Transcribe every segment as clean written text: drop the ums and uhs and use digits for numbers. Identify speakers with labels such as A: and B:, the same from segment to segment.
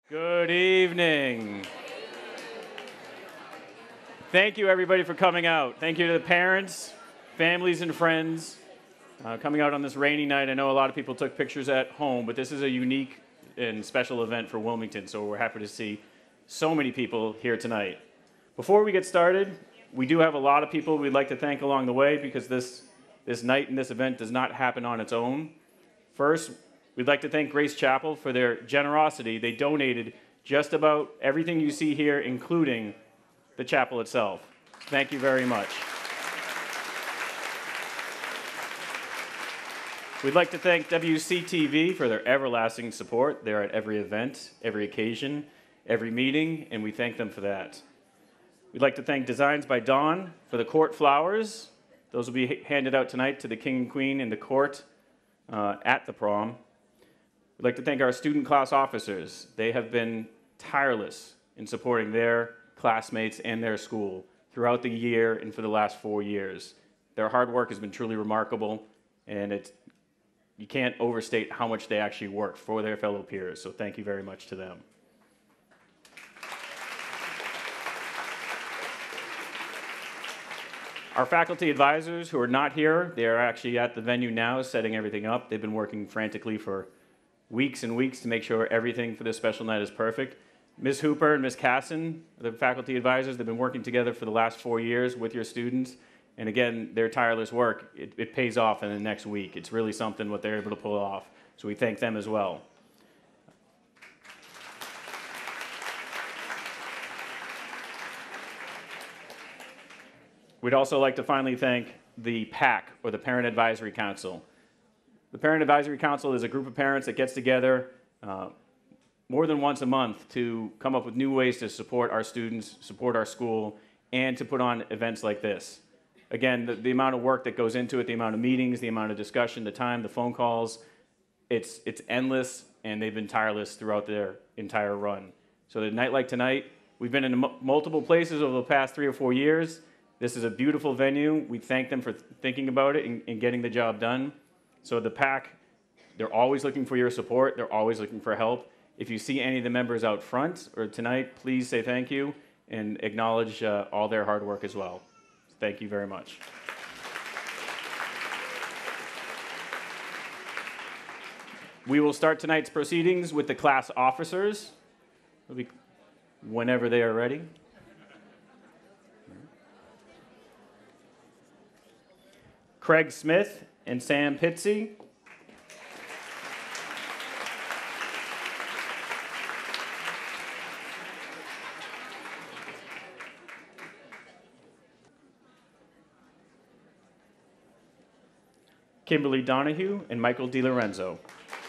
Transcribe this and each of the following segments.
A: Good evening. Thank you, everybody, for coming out. Thank you to the parents, families, and friends coming out on this rainy night. I know a lot of people took pictures at home, but this is a unique and special event for Wilmington, so we're happy to see so many people here tonight. Before we get started, we do have a lot of people we'd like to thank along the way because this night and this event does not happen on its own. First, we'd like to thank Grace Chapel for their generosity. They donated just about everything you see here, including the chapel itself. Thank you very much. We'd like to thank WCTV for their everlasting support. They're at every event, every occasion, every meeting, and we thank them for that. We'd like to thank Designs by Dawn for the court flowers. Those will be handed out tonight to the king and queen in the court at the prom. We'd like to thank our student class officers. They have been tireless in supporting their classmates and their school throughout the year and for the last 4 years. Their hard work has been truly remarkable, and you can't overstate how much they actually work for their fellow peers, so thank you very much to them. Our faculty advisors who are not here, they are actually at the venue now setting everything up. They've been working frantically for weeks and weeks to make sure everything for this special night is perfect. Ms. Hooper and Ms. Casson, the faculty advisors, they've been working together for the last 4 years with your students. And again, their tireless work, it pays off in the next week. It's really something what they're able to pull off. So we thank them as well. We'd also like to finally thank the PAC, or the Parent Advisory Council. The Parent Advisory Council is a group of parents that gets together more than once a month to come up with new ways to support our students, support our school, and to put on events like this. Again, the amount of work that goes into it, the amount of meetings, the amount of discussion, the time, the phone calls, it's endless, and they've been tireless throughout their entire run. So a night like tonight, we've been in multiple places over the past 3 or 4 years. This is a beautiful venue. We thank them for thinking about it and getting the job done. So the PAC, they're always looking for your support. They're always looking for help. If you see any of the members out front or tonight, please say thank you and acknowledge all their hard work as well. Thank you very much. We will start tonight's proceedings with the class officers. It'll be whenever they are ready. Craig Smith and Sam Pitsy. Kimberly Donahue and Michael DiLorenzo.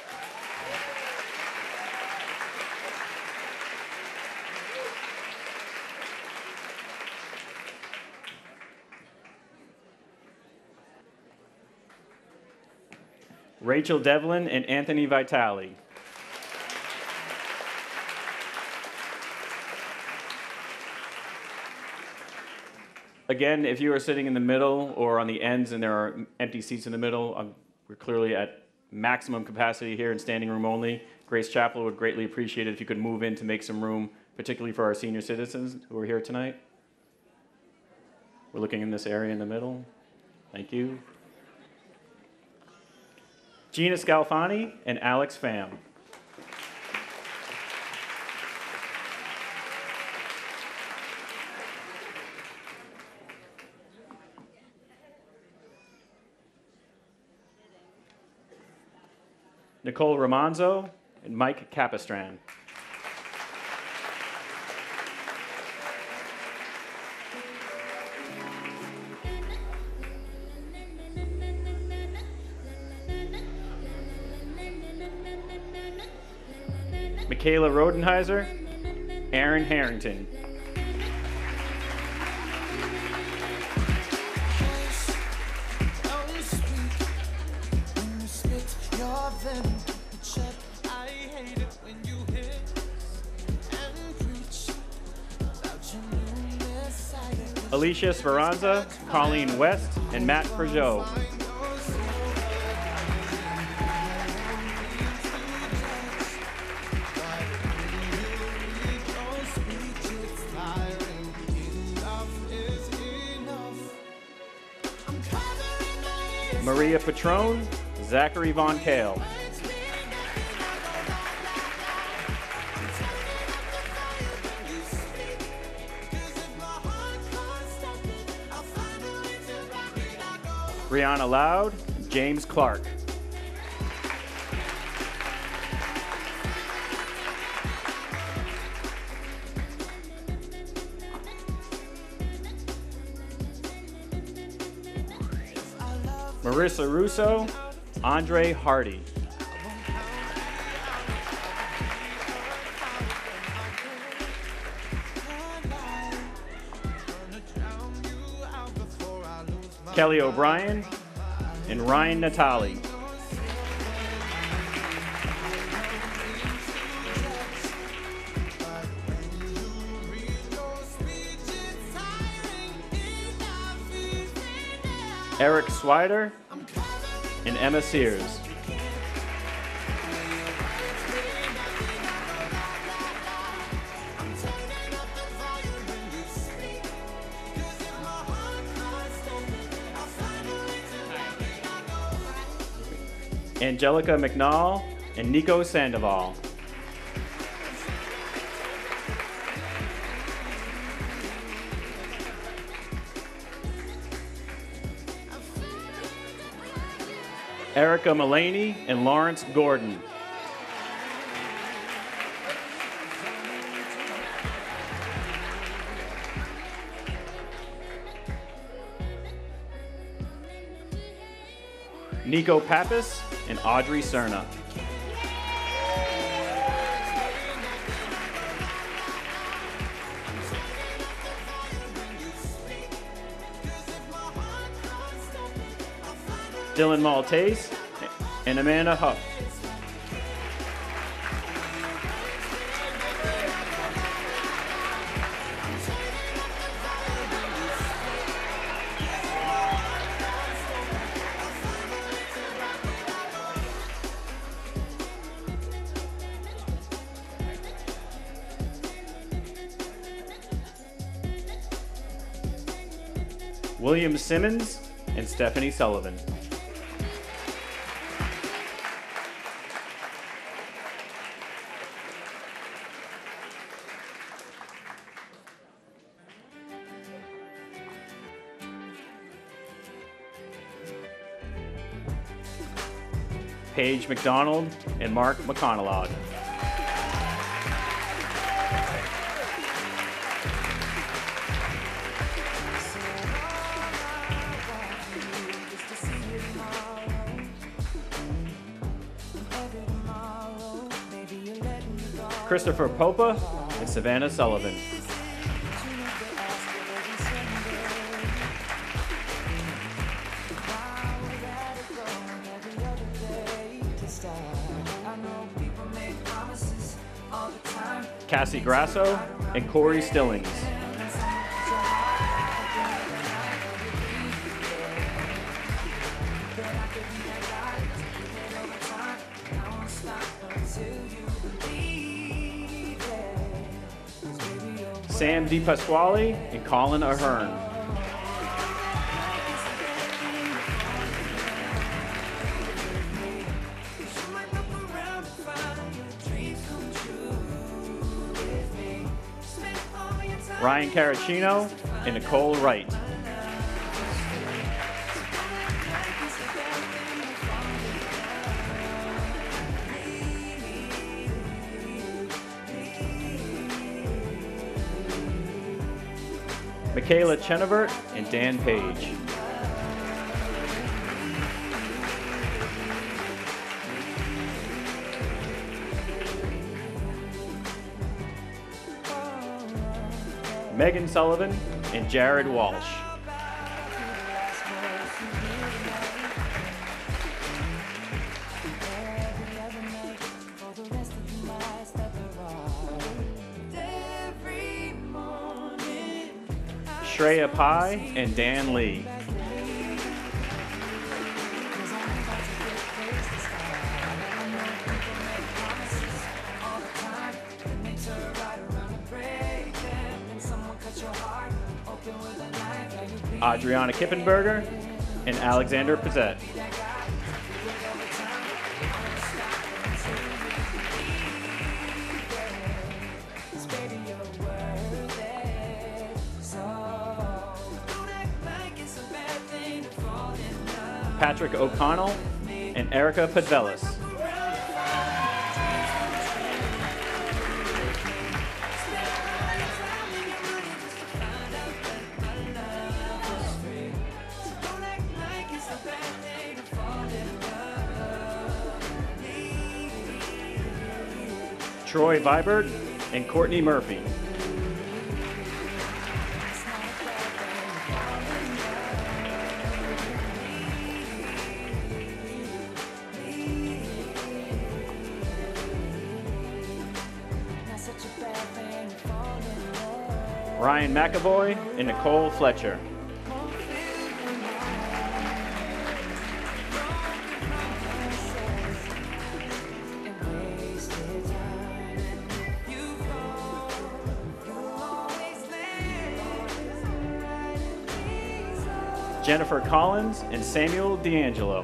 A: Rachel Devlin and Anthony Vitale. Again, if you are sitting in the middle or on the ends and there are empty seats in the middle, we're clearly at maximum capacity here in standing room only. Grace Chapel would greatly appreciate it if you could move in to make some room, particularly for our senior citizens who are here tonight. We're looking in this area in the middle. Thank you. Gina Scalfani and Alex Pham. Nicole Romanzo and Mike Capistran. Michaela Rodenheiser, Aaron Harrington. Alicia Speranza, Colleen West, and Matt Peugeot. Maria Petrone, Zachary Von Kale. Brianna Loud, James Clark. Marissa Russo, Andre Hardy. Kelly O'Brien and Ryan Natali. Eric Swider and Emma Sears. Angelica McNall and Nico Sandoval. Erica Mullaney and Lawrence Gordon. Nico Pappas and Audrey Cerna. Dylan Maltese and Amanda Huff. William Simmons and Stephanie Sullivan. Paige McDonald and Mark McConnellog. Christopher Popa and Savannah Sullivan. Cassie Grasso and Corey Stillings. Sam DePasquale and Colin Ahern. Ryan Caracino and Nicole Wright. Michaela Chenevert and Dan Page. Megan Sullivan and Jared Walsh. Shreya Pai and Dan Lee. Adriana Kippenberger and Alexander Pizzette. Patrick O'Connell and Erica Podvelis. Troy Vibert and Courtney Murphy. Ryan McAvoy and Nicole Fletcher. Jennifer Collins and Samuel D'Angelo.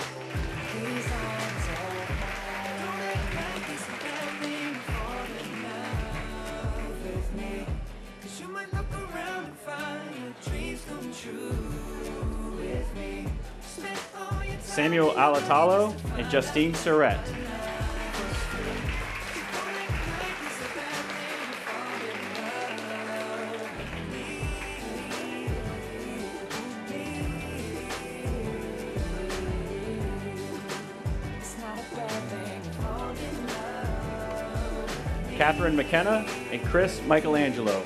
A: Samuel Alatalo and Justine Surrett. Catherine McKenna and Chris Michelangelo.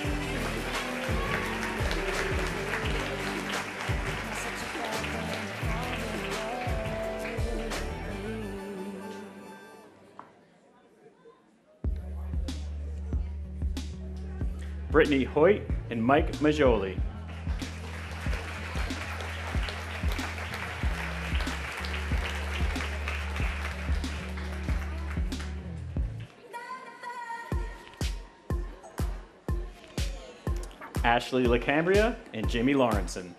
A: Brittany Hoyt and Mike Majoli. Ashley LaCambria and Jimmy Lawrenson.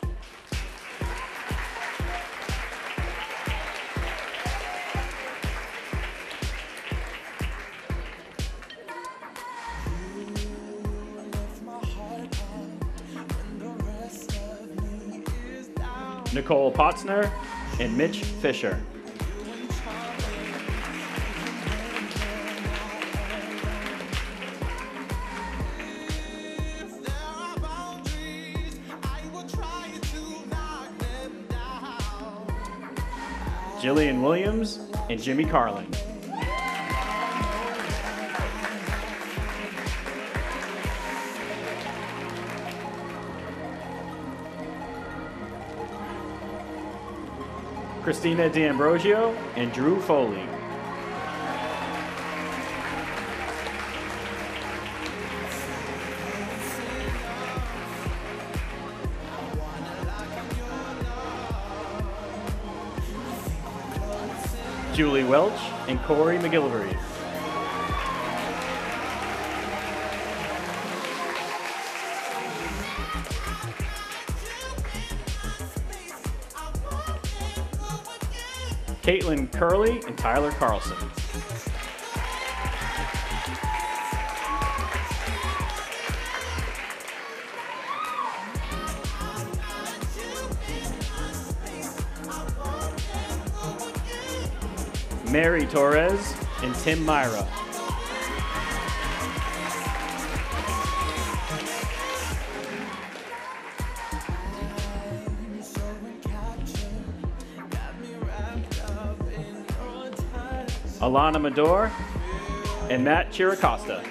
A: Nicole Potzner and Mitch Fisher. Jillian Williams and Jimmy Carlin. Christina D'Ambrosio and Drew Foley. Julie Welch and Corey McGillivray. Caitlin Curley and Tyler Carlson. Mary Torres and Tim Myra. Alana Medor and Matt Chiricosta.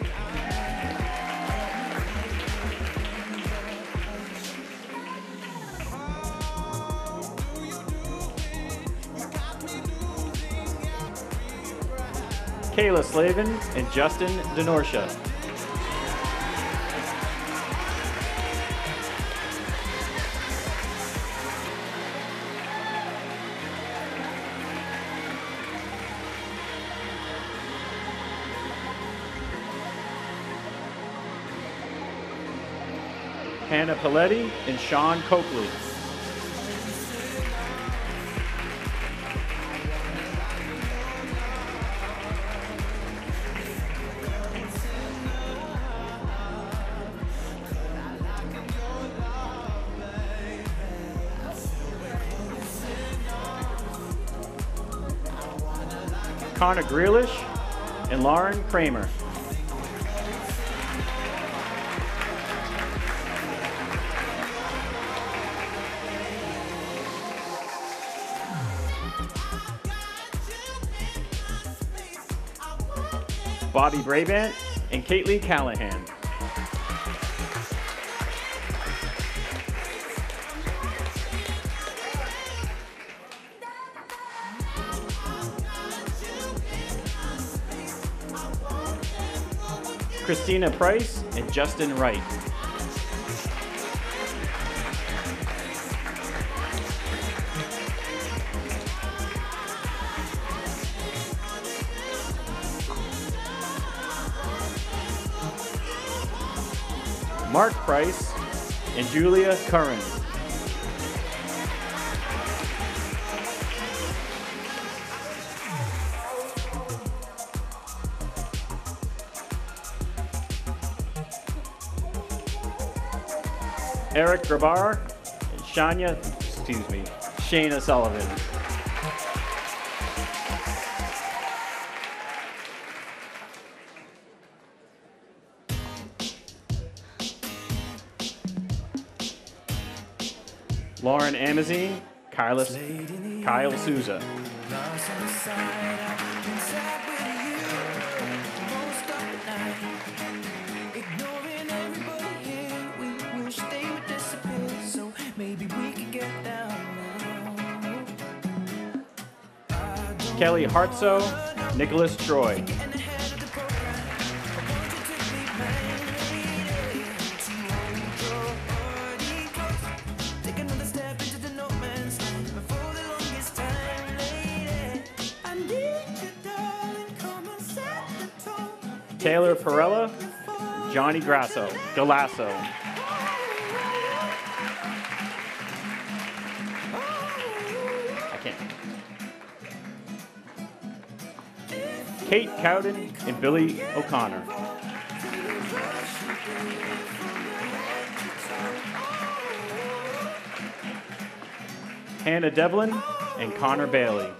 A: Kayla Slavin and Justin Denorcia. Hannah Paletti and Sean Coakley. Connor Grealish and Lauren Kramer. Bobby Brabant and Caitlin Callahan. Christina Price and Justin Wright. Mark Price and Julia Curran. Eric Grabar and Shayna Sullivan. Lauren Amazine, Kyle Souza. Kelly Hartso, Nicholas Troy. Taylor Perella, Johnny Galasso. I can't. Kate Cowden and Billy O'Connor. Hannah Devlin and Connor Bailey.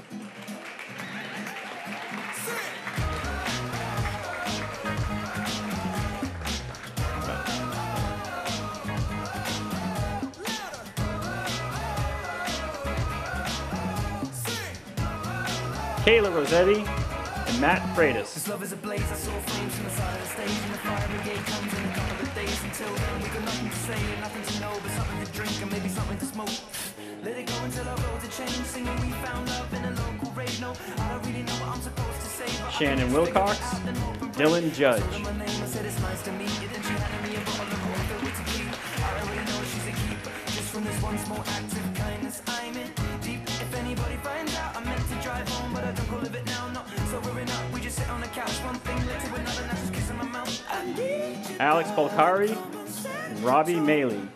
A: Kayla Rossetti and Matt Freitas. This love is a blaze, I saw flames from the side of the stage, and the fire brigade comes in a couple of days. Until then, we got nothing to say, nothing to know, but something to drink and maybe something to smoke. Let it go until our roads are changed, singing we found love in a local rave. No, I don't really know what I'm supposed to say. Shannon Wilcox, Dylan Judge. Just from this one small act of kindness, I'm in deep. If anybody finds out, I meant to drive home, but I don't go live it now. Not sobering up, we just sit on the couch, one thing led to another, now just kissing my mouth. Alex Polcari and Robbie Maley.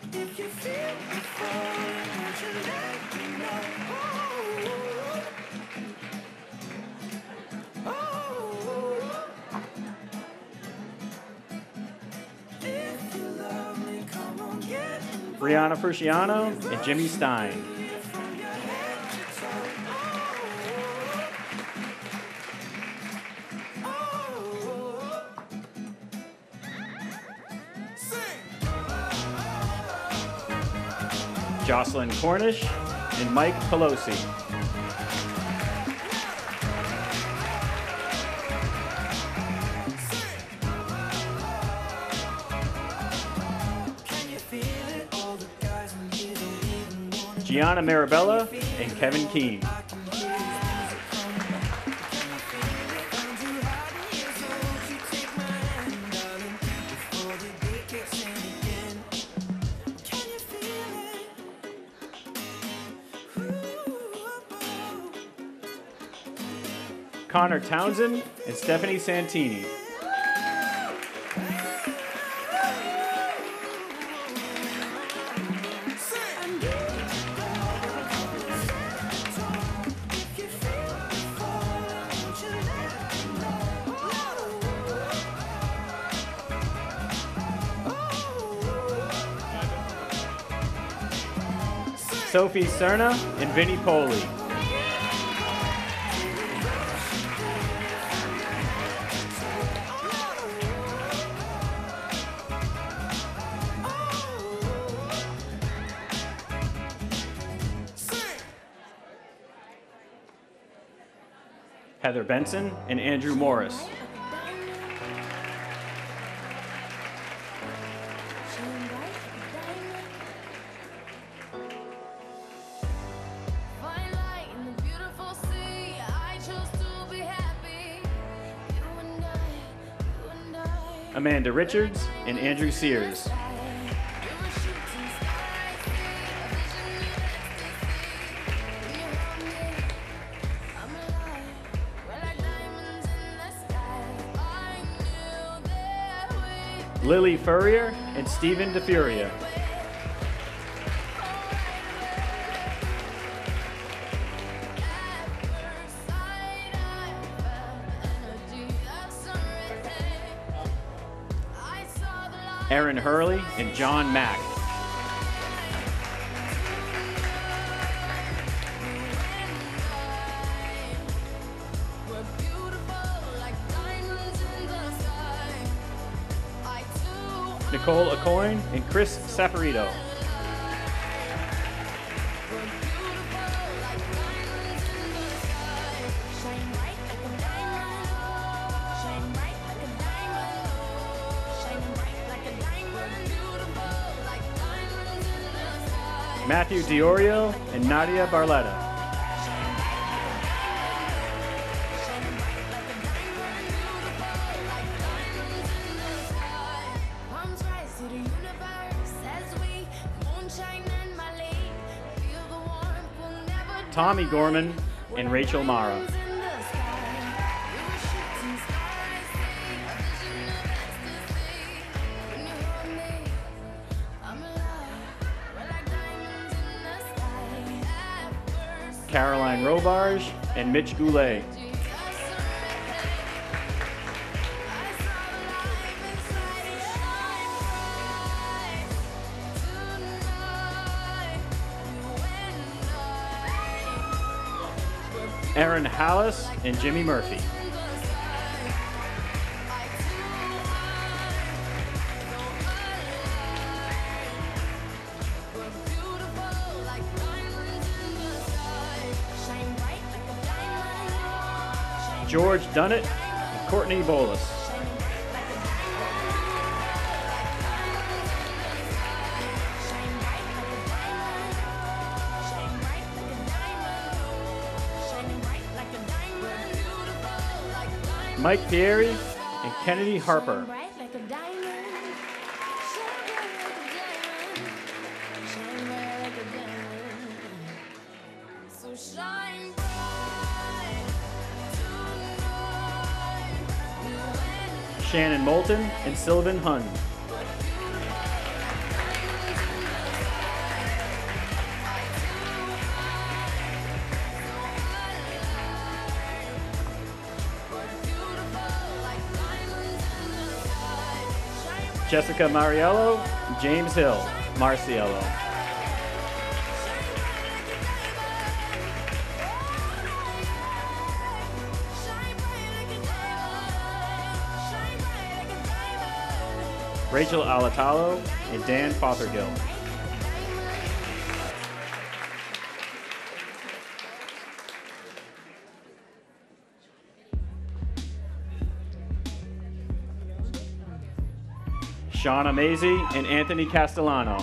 A: Brianna Frusciano and Jimmy Stein. Jocelyn Cornish and Mike Pelosi. Gianna Marabella and Kevin Keane. Connor Townsend and Stephanie Santini. Sophie Cerna and Vinnie Poli. Heather Benson and Andrew Morris. Amanda Richards and Andrew Sears. Lily Furrier and Stephen DeFuria. Aaron Hurley and John Mack. Nicole Acoyne and Chris Saporito. Matthew Diorio and Nadia Barletta. Tommy Gorman and Rachel Mara. Caroline Robarge and Mitch Goulet. Aaron Hallis and Jimmy Murphy. George Dunnett and Courtney Bolus. Mike Pieri and Kennedy Harper. Shannon Moulton and Sylvan Hunn. Jessica Mariello and James Hill, Marciello. Rachel Alatalo and Dan Fothergill. Shauna Maisie and Anthony Castellano.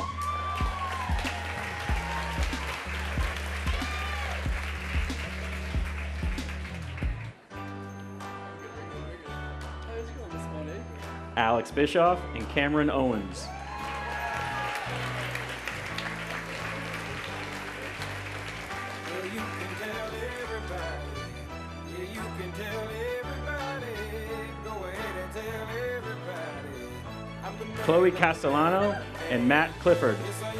A: Alex Bischoff and Cameron Owens. Chloe Castellano and Matt Clifford.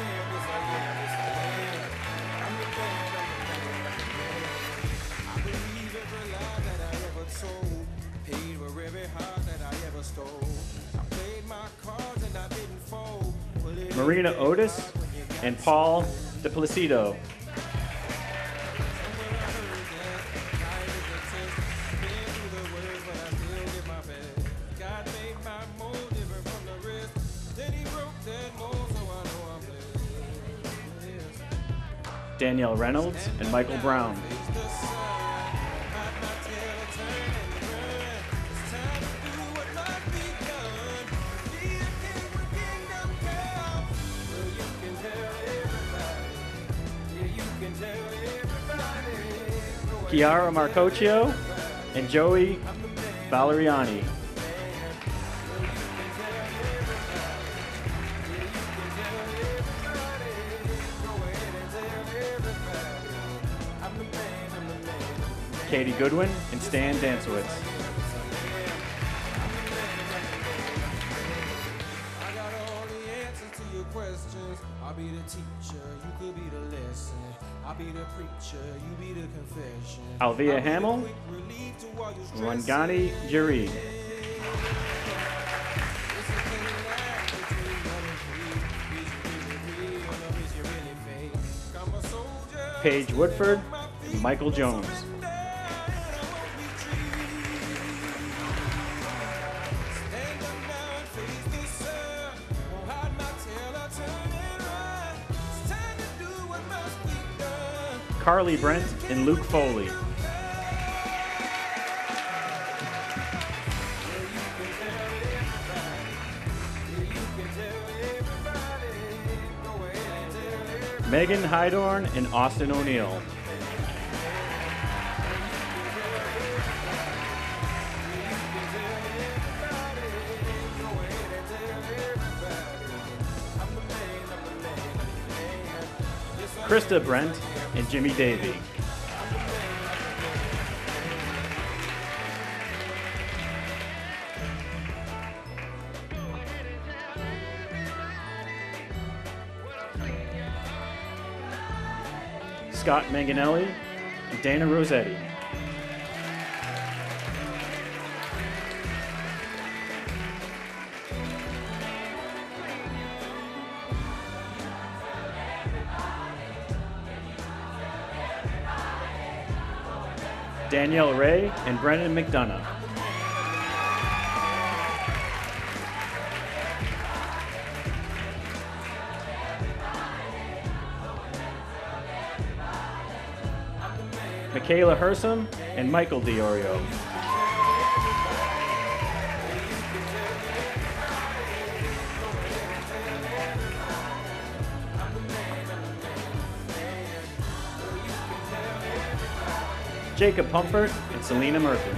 A: Marina Otis and Paul DePlacido. Danielle Reynolds and Michael Brown. Chiara Marcocchio, and Joey Valeriani. Katie Goodwin and Stan Dansowitz.
B: I got all the answers to your questions. I'll be the teacher, you could be the lesson. I'll be the preacher, you be the confession.
A: Alvia Hamill, Rangani Jari. Paige Woodford, Michael Jones. Carly Brent and Luke Foley. Megan Hydorn and Austin O'Neill. Krista Brent and Jimmy Davey. Scott Manganelli and Dana Rossetti. Danielle Ray and Brendan McDonough. Michaela Hersom and Michael Diorio. Jacob Pumford and Selena Murphy.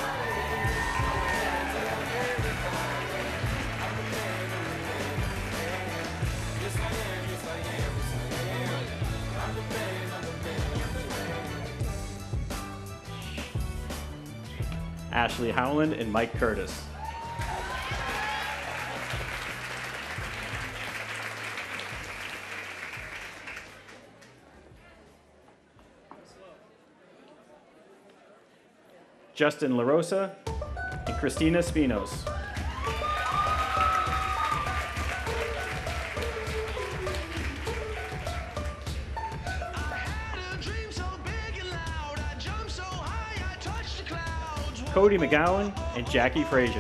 A: Ashley Howland and Mike Curtis. Justin LaRosa and Christina Spinos. Cody McGowan and Jackie Frazier.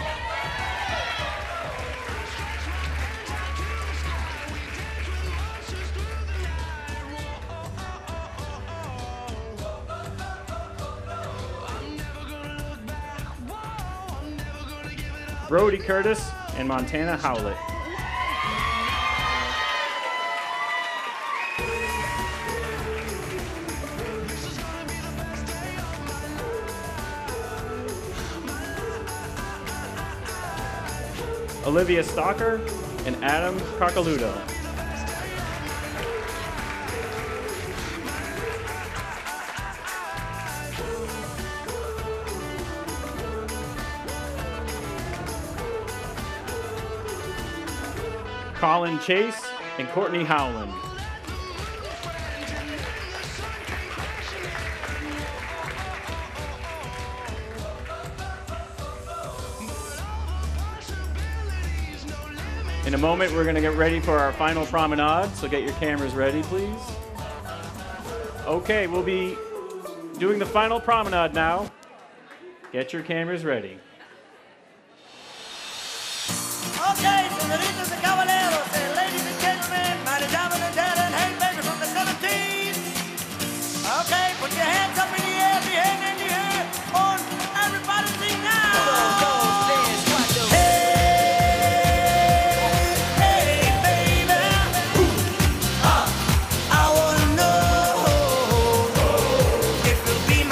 A: Brody Curtis and Montana Howlett. Olivia Stalker and Adam Carcaludo. Colin Chase and Courtney Howland. In a moment, we're going to get ready for our final promenade, so get your cameras ready, please. Okay, we'll be doing the final promenade now. Get your cameras ready.
C: Okay, senoritas and caballeros, and ladies and gentlemen, mighty diamond and talent, hey baby from the 17. Okay, put your hands up in the air, the hand in the air, on everybody sing now. Be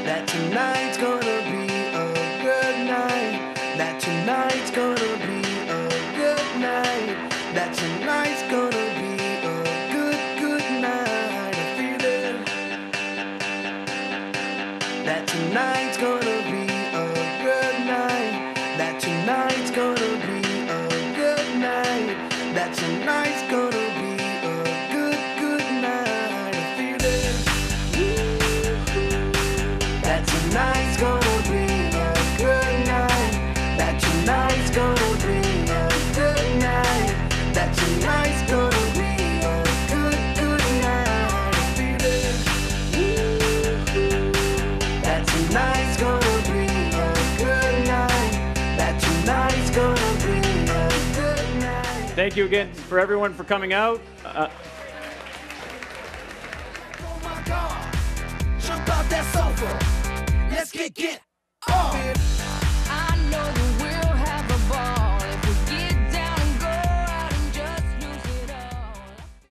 D: that tonight's gonna be a good night, that tonight's gonna be a good night, that tonight's gonna be a good night. I feel it. That tonight's gonna be a good night, that tonight's gonna be a good night, that tonight's gonna be a good night. I feel it. That tonight's gonna be a good night, that tonight's gonna be a good night, that tonight's gonna be a good night. I feel it. That tonight's gonna be a good night, that tonight's gonna be a good night.
A: Thank you again for everyone for coming out.
D: Oh my God, jump out that sofa. Let's get